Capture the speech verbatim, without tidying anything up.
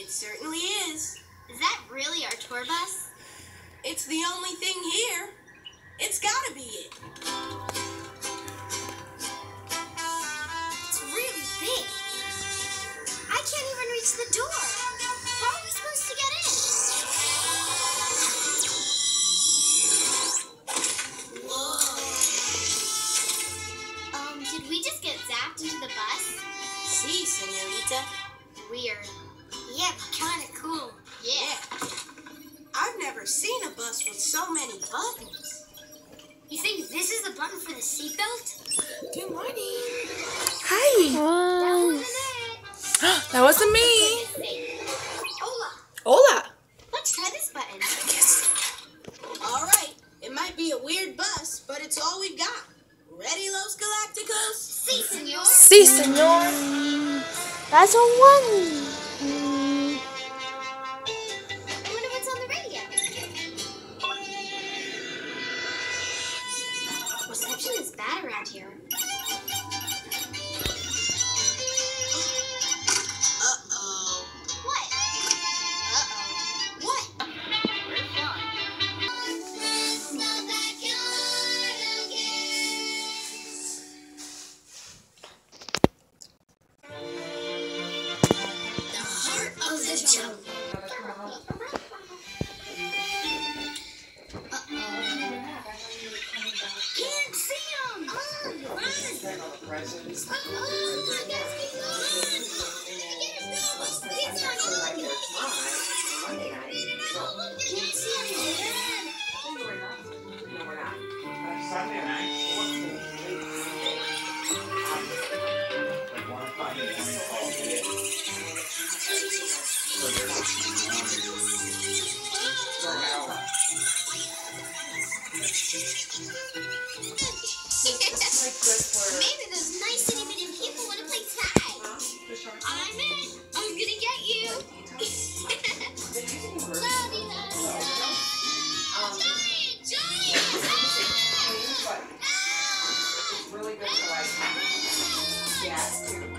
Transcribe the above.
It certainly is. Is that really our tour bus? It's the only thing here. It's gotta be it. It's really big. I can't even reach the door. How are we supposed to get in? Whoa. Um, did we just get zapped into the bus? Si, señorita. Weird. Yeah, but kind of cool. Yeah. I've never seen a bus with so many buttons. You think this is the button for the seatbelt? Good morning. Hi. That wasn't it. That wasn't me. Hola. Hola. Let's try this button. Yes. All right. It might be a weird bus, but it's all we've got. Ready, Los Galacticos? Si, senor. Si, señor. That's a one. I wonder what's on the radio. Reception is bad around here. Uh-oh. What? Uh-oh. What? The heart of the jungle. Can't see him! Oh, run! Oh, my gosh, he's on! He's on! Can't see him! Sunday night. Maybe those nice itty bitty people want to play tag. I'm in. I'm gonna get you. La-di-da-di-da. Giant, giant. It's really good for like, yeah,